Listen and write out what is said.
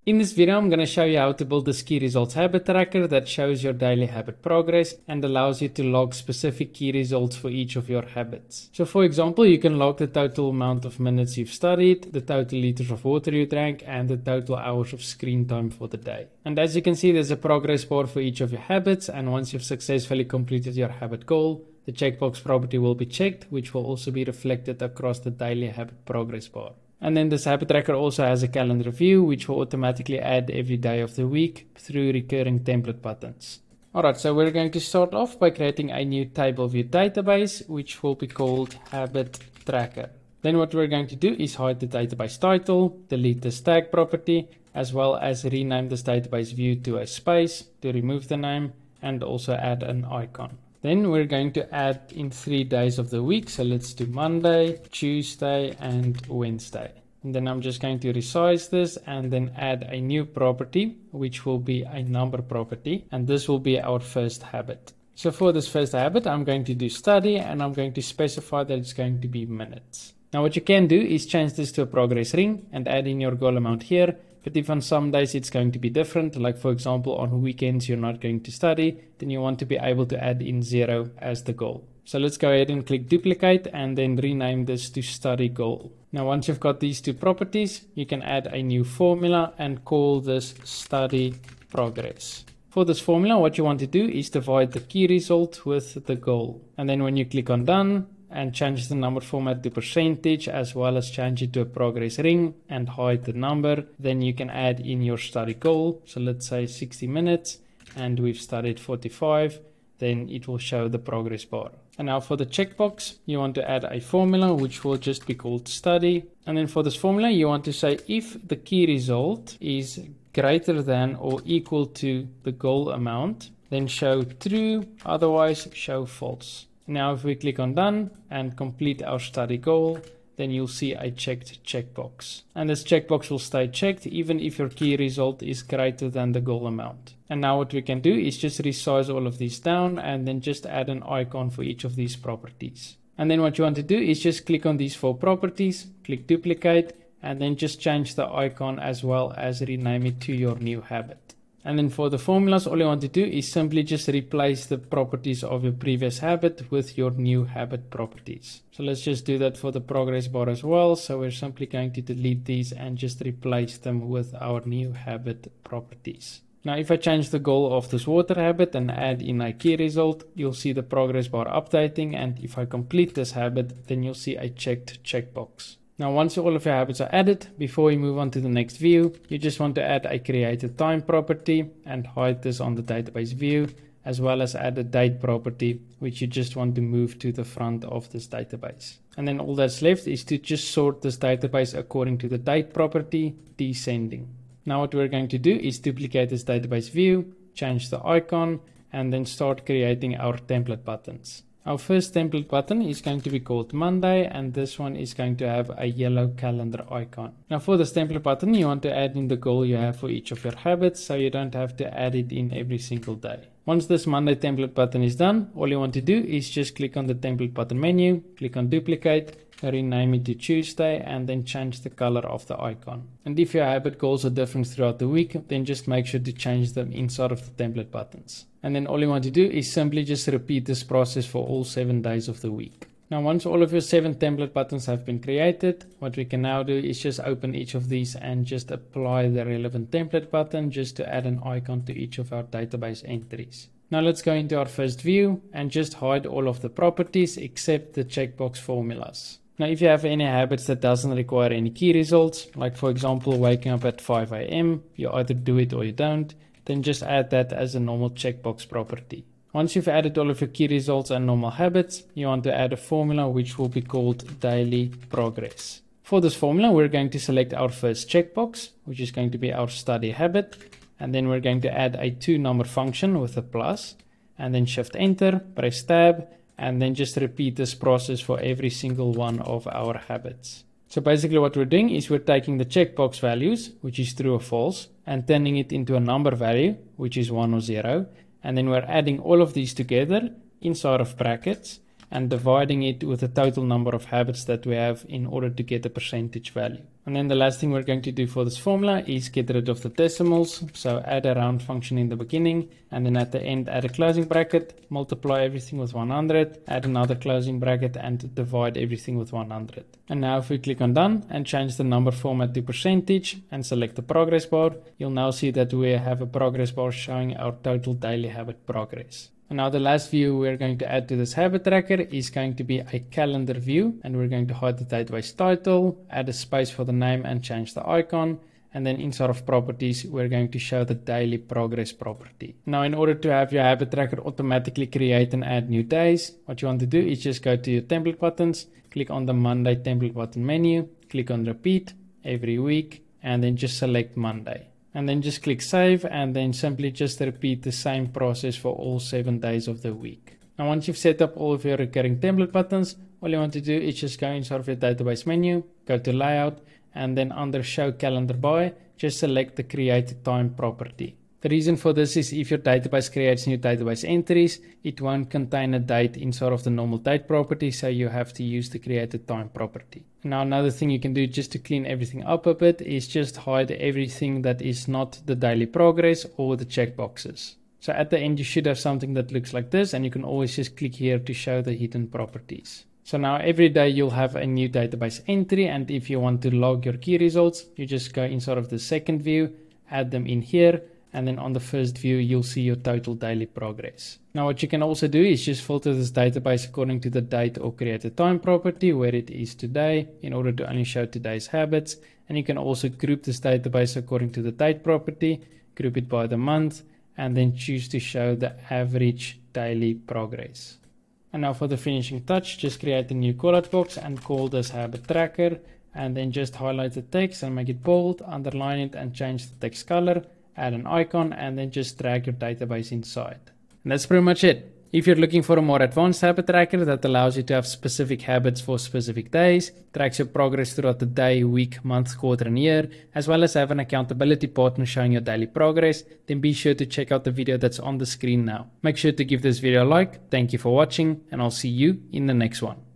In this video, I'm going to show you how to build this key results habit tracker that shows your daily habit progress and allows you to log specific key results for each of your habits. So for example, you can log the total amount of minutes you've studied, the total liters of water you drank, and the total hours of screen time for the day. And as you can see, there's a progress bar for each of your habits, and once you've successfully completed your habit goal, the checkbox property will be checked, which will also be reflected across the daily habit progress bar. And then this habit tracker also has a calendar view, which will automatically add every day of the week through recurring template buttons. Alright, so we're going to start off by creating a new table view database, which will be called habit tracker. Then what we're going to do is hide the database title, delete this tag property, as well as rename this database view to a space to remove the name, and also add an icon. Then we're going to add in 3 days of the week. So let's do Monday, Tuesday, and Wednesday. And then I'm just going to resize this and then add a new property, which will be a number property. And this will be our first habit. So for this first habit, I'm going to do study and I'm going to specify that it's going to be minutes. Now what you can do is change this to a progress ring and add in your goal amount here. But if on some days it's going to be different, like for example on weekends you're not going to study, then you want to be able to add in 0 as the goal. So let's go ahead and click duplicate and then rename this to study goal. Now once you've got these two properties, you can add a new formula and call this study progress. For this formula, what you want to do is divide the key result with the goal. And then when you click on done, and change the number format to percentage, as well as change it to a progress ring and hide the number, then you can add in your study goal. So let's say 60 minutes and we've studied 45, then it will show the progress bar. And now for the checkbox, you want to add a formula which will just be called study. And then for this formula, you want to say if the key result is greater than or equal to the goal amount, then show true, otherwise show false. Now if we click on done and complete our study goal, then you'll see a checked checkbox. And this checkbox will stay checked even if your key result is greater than the goal amount. And now what we can do is just resize all of these down and then just add an icon for each of these properties. And then what you want to do is just click on these 4 properties, click duplicate, and then just change the icon as well as rename it to your new habit. And then for the formulas, all you want to do is simply just replace the properties of your previous habit with your new habit properties. So let's just do that for the progress bar as well. So we're simply going to delete these and just replace them with our new habit properties. Now if I change the goal of this water habit and add in a key result, you'll see the progress bar updating. And if I complete this habit, then you'll see a checked checkbox. Now once all of your habits are added, before we move on to the next view, you just want to add a created time property and hide this on the database view, as well as add a date property, which you just want to move to the front of this database. And then all that's left is to just sort this database according to the date property, descending. Now what we're going to do is duplicate this database view, change the icon, and then start creating our template buttons. Our first template button is going to be called Monday, and this one is going to have a yellow calendar icon. Now for this template button, you want to add in the goal you have for each of your habits, so you don't have to add it in every single day. Once this Monday template button is done, all you want to do is just click on the template button menu, click on duplicate, rename it to Tuesday, and then change the color of the icon. And if your habit goals are different throughout the week, then just make sure to change them inside of the template buttons. And then all you want to do is simply just repeat this process for all 7 days of the week. Now once all of your 7 template buttons have been created, what we can now do is just open each of these and just apply the relevant template button just to add an icon to each of our database entries. Now let's go into our first view and just hide all of the properties except the checkbox formulas. Now if you have any habits that doesn't require any key results, like for example waking up at 5 AM, you either do it or you don't, then just add that as a normal checkbox property. Once you've added all of your key results and normal habits, you want to add a formula which will be called daily progress. For this formula, we're going to select our first checkbox, which is going to be our study habit, and then we're going to add a 2-number function with a plus, and then shift enter, press tab, and then just repeat this process for every single one of our habits. So basically what we're doing is we're taking the checkbox values, which is true or false, and turning it into a number value, which is 1 or 0. And then we're adding all of these together inside of brackets. and dividing it with the total number of habits that we have in order to get a percentage value. And then the last thing we're going to do for this formula is get rid of the decimals. So add a round function in the beginning, and then at the end add a closing bracket, multiply everything with 100, add another closing bracket, and divide everything with 100. And now if we click on done and change the number format to percentage and select the progress bar, you'll now see that we have a progress bar showing our total daily habit progress. And now the last view we're going to add to this habit tracker is going to be a calendar view, and we're going to hide the database title, add a space for the name and change the icon, and then inside of properties we're going to show the daily progress property. Now in order to have your habit tracker automatically create and add new days, what you want to do is just go to your template buttons, click on the Monday template button menu, click on repeat every week, and then just select Monday. And then just click save, and then simply just repeat the same process for all 7 days of the week. Now once you've set up all of your recurring template buttons, all you want to do is just go inside of your database menu, go to layout, and then under show calendar by, just select the create time property. The reason for this is if your database creates new database entries, it won't contain a date inside of the normal date property, so you have to use the created time property. Now another thing you can do just to clean everything up a bit is just hide everything that is not the daily progress or the checkboxes. So at the end you should have something that looks like this, and you can always just click here to show the hidden properties. So now every day you'll have a new database entry, and if you want to log your key results, you just go inside of the second view, add them in here, and then on the first view you'll see your total daily progress. Now what you can also do is just filter this database according to the date or created time property where it is today in order to only show today's habits, and you can also group this database according to the date property, group it by the month, and then choose to show the average daily progress. And now for the finishing touch, just create a new callout box and call this habit tracker, and then just highlight the text and make it bold, underline it and change the text color, add an icon, and then just drag your database inside. And that's pretty much it. If you're looking for a more advanced habit tracker that allows you to have specific habits for specific days, tracks your progress throughout the day, week, month, quarter and year, as well as have an accountability partner showing your daily progress, then be sure to check out the video that's on the screen now. Make sure to give this video a like. Thank you for watching, and I'll see you in the next one.